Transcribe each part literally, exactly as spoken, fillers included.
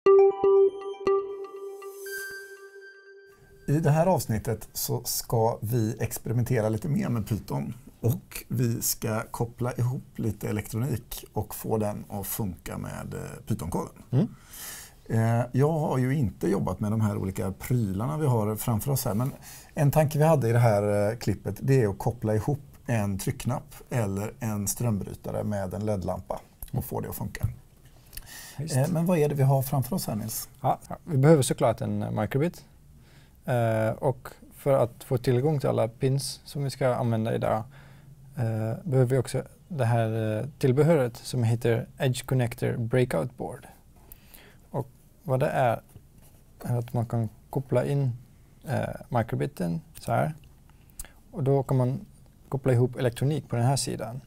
I det här avsnittet så ska vi experimentera lite mer med Python och vi ska koppla ihop lite elektronik och få den att funka med Python-koden. Mm. Jag har ju inte jobbat med de här olika prylarna vi har framför oss här, men en tanke vi hade i det här klippet, det är att koppla ihop en tryckknapp eller en strömbrytare med en L E D-lampa och få det att funka. Just. Men vad är det vi har framför oss här, Nils? Ja, vi behöver såklart en microbit. Uh, och för att få tillgång till alla pins som vi ska använda idag uh, behöver vi också det här uh, tillbehöret som heter Edge Connector Breakout Board. Och vad det är är att man kan koppla in uh, microbiten så här. Och då kan man koppla ihop elektronik på den här sidan.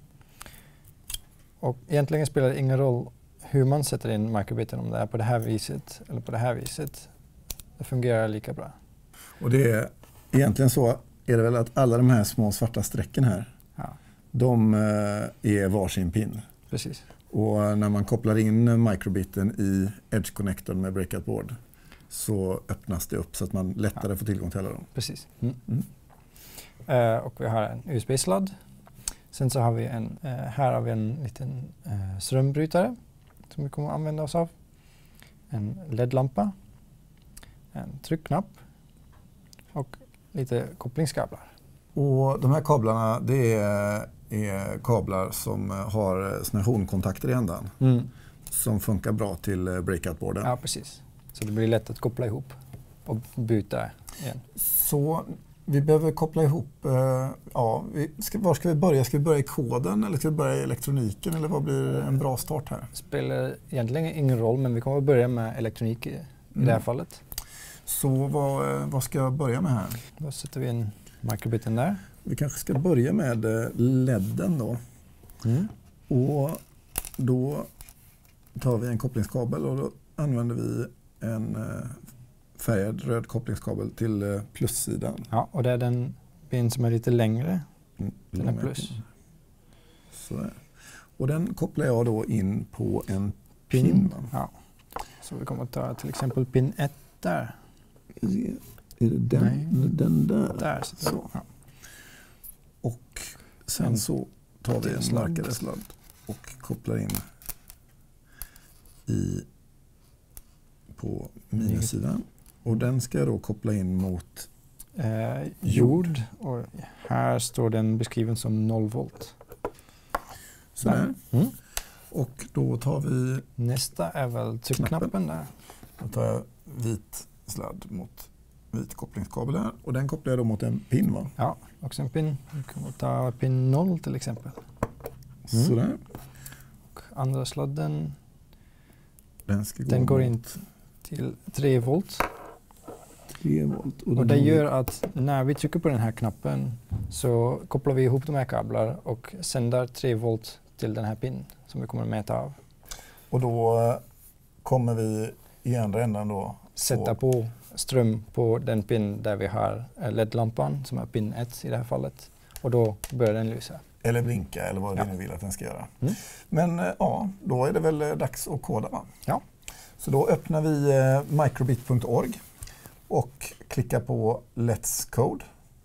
Och egentligen spelar det ingen roll hur man sätter in microbiten, om det är på det här viset eller på det här viset. Det fungerar lika bra. Och det är egentligen så är det väl att alla de här små svarta strecken här, ja. de är varsin pin. Precis. Och när man kopplar in microbiten i Edge Connector med Breakout Board så öppnas det upp så att man lättare ja. får tillgång till alla dem. Precis. Mm. Mm. Uh, och vi har en U S B-sladd. Sen så har vi en, uh, här har vi en liten uh, strömbrytare som vi kommer att använda oss av. En L E D-lampa. En tryckknapp och lite kopplingskablar. Och de här kablarna, det är, är kablar som har såna hornkontakter i ändan mm. som funkar bra till breakout-boarden. Ja, precis. Så det blir lätt att koppla ihop och byta igen. Så vi behöver koppla ihop, uh, ja, vi ska, var ska vi börja? Ska vi börja i koden eller ska vi börja i elektroniken eller vad blir en bra start här? Det spelar egentligen ingen roll, men vi kommer att börja med elektronik i, mm. i det här fallet. Så vad, vad ska jag börja med här? Då sätter vi in microbiten där. Vi kanske ska börja med L E D:en då. Mm. Och då tar vi en kopplingskabel och då använder vi en färgad röd kopplingskabel till plussidan. Ja, och det är den pin som är lite längre. Mm, den är plus. Så är. Och den kopplar jag då in på en pin. pin ja. Så vi kommer att ta till exempel pin ett där. Är det den, Nej. den där? Där så. Ja. Och sen en så tar vi en starkare sladd och kopplar in i på minussidan. Och den ska jag då koppla in mot eh, jord. Och här står den beskriven som noll volt. Sådär. Mm. Och då tar vi... Nästa är väl tryckknappen där. Då tar jag vit sladd mot vit kopplingskabel här. Och den kopplar jag då mot en pin, va? Ja, också en pin. Vi kan ta pin noll till exempel. Mm. Sådär. Och andra sladden, den, ska gå den går in till tre volt. tre volt. Och, och det gör att när vi trycker på den här knappen så kopplar vi ihop de här kablar och sänder tre volt till den här pin som vi kommer att mäta av. Och då kommer vi i andra änden då sätta på ström på den pin där vi har L E D-lampan som är pin ett i det här fallet. Och då börjar den lysa. Eller blinka eller vad ja. vi nu vill att den ska göra. Mm. Men ja, då är det väl dags att koda, va? Ja. Så då öppnar vi eh, microbit punkt org och klickar på Let's Code.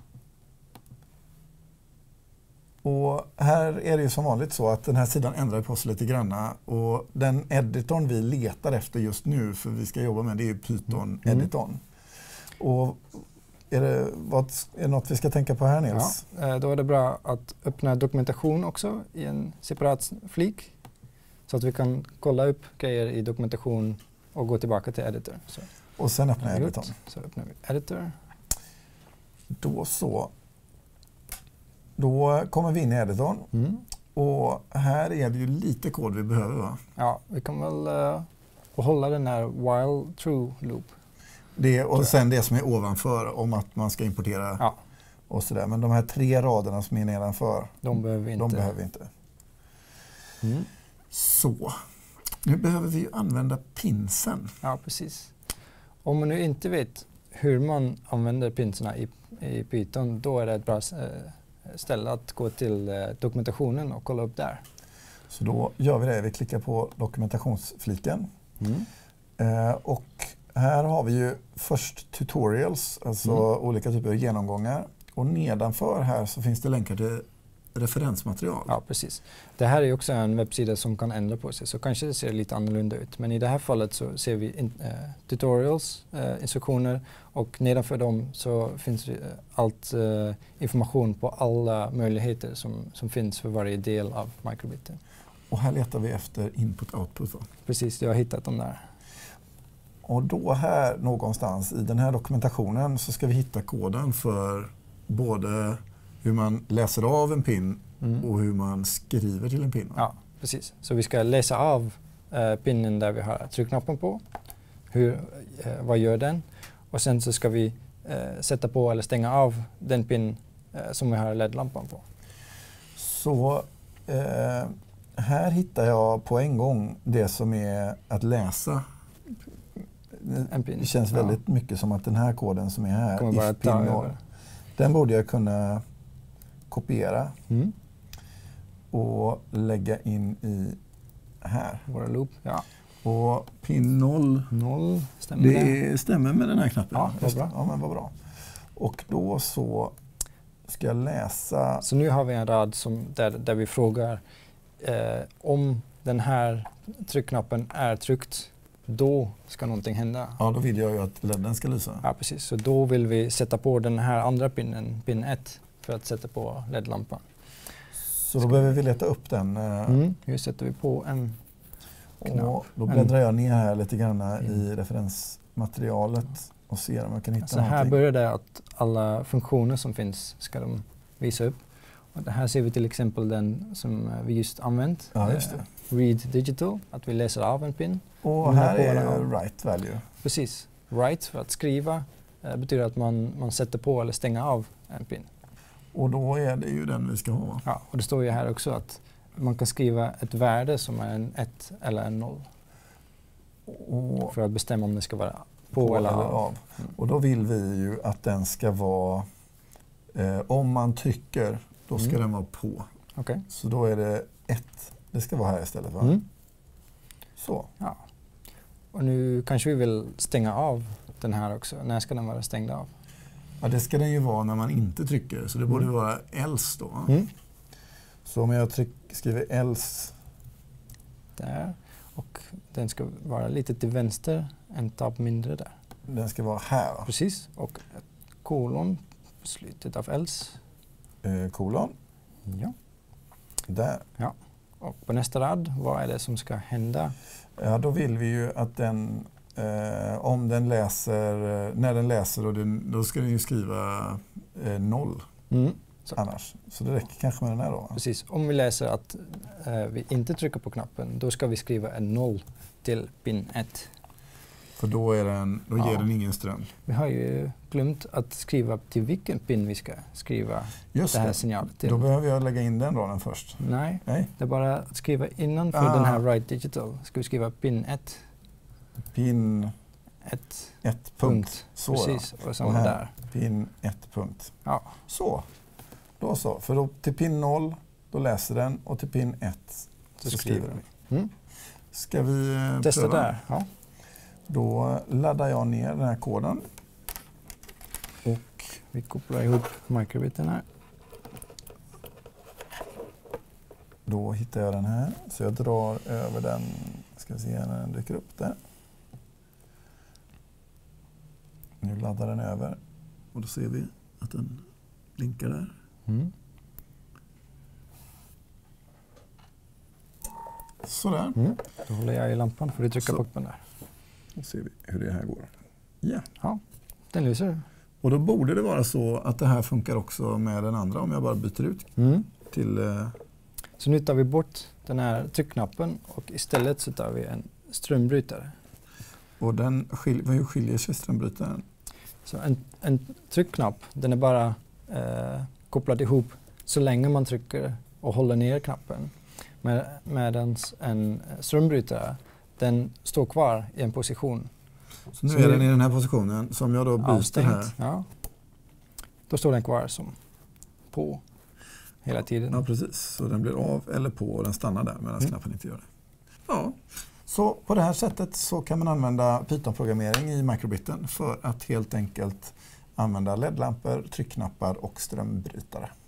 Och här är det ju som vanligt så att den här sidan ändrar på sig lite granna och den editorn vi letar efter just nu för vi ska jobba med det är Python-editorn. Mm. Och är det, vad, är det något vi ska tänka på här, Nils? Ja, då är det bra att öppna dokumentation också i en separat flik så att vi kan kolla upp grejer i dokumentation och gå tillbaka till editor. Så. Och sen öppnar jag editorn. Så öppnar vi editor. Då så. Då kommer vi in i editorn. Mm. Och här är det ju lite kod vi behöver, va? Ja, vi kan väl uh, hålla den här while true loop. Det, och sen det som är ovanför om att man ska importera ja. och sådär. Men de här tre raderna som är nedanför, de behöver vi inte. De behöver vi inte. Mm. Så, nu behöver vi ju använda pinsen. Ja, precis. Om man nu inte vet hur man använder pinserna i, i Python, då är det ett bra eh, ställe att gå till eh, dokumentationen och kolla upp där. Så då gör vi det. Vi klickar på dokumentationsfliken. Mm. Eh, och här har vi ju först tutorials, alltså mm. olika typer av genomgångar. Och nedanför här så finns det länkar till referensmaterial. Ja, precis. Det här är också en webbsida som kan ändra på sig, så kanske det ser lite annorlunda ut. Men i det här fallet så ser vi in, eh, tutorials, eh, instruktioner, och nedanför dem så finns det allt eh, information på alla möjligheter som, som finns för varje del av microbiten. Och här letar vi efter input-output. Precis, jag har hittat dem där. Och då här någonstans i den här dokumentationen så ska vi hitta koden för både hur man läser av en pin mm. och hur man skriver till en pin. Ja, precis. Så vi ska läsa av eh, pinnen där vi har tryckknappen på. Hur, eh, vad gör den? Och sen så ska vi eh, sätta på eller stänga av den pin eh, som vi har L E D-lampan på. Så eh, här hittar jag på en gång det som är att läsa. En pin. Det känns väldigt ja. mycket som att den här koden som är här, kommer bara if pin noll, den borde jag kunna kopiera mm. och lägga in i här. Våra loop, ja. Och pin noll, noll stämmer det, det stämmer med den här knappen. Ja, vad bra. Ja, men vad bra. Och då så ska jag läsa. Så nu har vi en rad som, där, där vi frågar eh, om den här tryckknappen är tryckt, då ska någonting hända. Ja, då vill jag ju att L E D:en ska lysa. Ja, precis. Så då vill vi sätta på den här andra pinnen, pin ett, för att sätta på L E D-lampan. Så då behöver vi leta upp den. Mm. Hur sätter vi på en knapp? Och då bläddrar jag ner här lite grann mm. i referensmaterialet och ser om jag kan hitta så någonting. Här börjar det att alla funktioner som finns ska de visa upp. Och det här ser vi till exempel den som vi just använt. Ja, just det. Read digital, att vi läser av en pin. Och här är write value. Precis. Write för att skriva eh, betyder att man, man sätter på eller stänger av en pin. Och då är det ju den vi ska ha. Ja, och det står ju här också att man kan skriva ett värde som är en ett eller en noll. Och för att bestämma om det ska vara på, på eller, eller av. av. Mm. Och då vill vi ju att den ska vara, eh, om man trycker, då ska mm. den vara på. Okay. Så då är det ett. Det ska vara här istället, va? Mm. Så. Ja. Och nu kanske vi vill stänga av den här också. När ska den vara stängd av? Ja, det ska den ju vara när man inte trycker. Så det borde mm. vara else då. Mm. Så om jag tryck, skriver else. Där. Och den ska vara lite till vänster, en tab mindre där. Den ska vara här, va? Precis. Och ett kolon på slutet av else. Eh, kolon. Ja. Där. Ja. Och på nästa rad, vad är det som ska hända? Ja, då vill vi ju att den, eh, om den läser, när den läser, och den, då ska den ju skriva eh, noll mm. så. Annars. Så det räcker kanske med den här då. Precis, om vi läser att eh, vi inte trycker på knappen, då ska vi skriva en noll till pin ett. För då, är den, då ger ja. den ingen ström. Vi har ju glömt att skriva till vilken pin vi ska skriva Just det här det. signalet till. Då behöver jag lägga in den raden först. Nej, Nej, det är bara att skriva innanför ah. den här write digital. Ska vi skriva pin ett. Pin ett. ett punkt. Så precis, då. och samma där. Pin ett punkt. Ja. Så. Då så. För då till pin noll, då läser den, och till pin ett så, så skriver den. Mm. Ska vi eh, testa pröva? där? Ja. Då laddar jag ner den här koden. Och vi kopplar ihop microbiten här. Då hittar jag den här. Så jag drar över den. Ska vi se när den dyker upp där. Nu laddar den över. Och då ser vi att den blinkar där. Mm. Sådär. Mm. Då håller jag i lampan för att trycka på knappen där. Då ser vi hur det här går. Yeah. Ja, den lyser. Och då borde det vara så att det här funkar också med den andra om jag bara byter ut mm. till... Eh... Så nu tar vi bort den här tryckknappen och istället så tar vi en strömbrytare. Och den skil- hur skiljer sig strömbrytaren? Så en, en tryckknapp, den är bara eh, kopplad ihop så länge man trycker och håller ner knappen. Med, medan en strömbrytare, den står kvar i en position. Så nu så är den i den här positionen som jag då byter avstängt, här. Ja. Då står den kvar som på hela tiden. Ja, precis. Så den blir av eller på och den stannar där medan mm. knappen inte gör det. Ja, Så på det här sättet så kan man använda Python-programmering i microbiten för att helt enkelt använda L E D-lampor, tryckknappar och strömbrytare.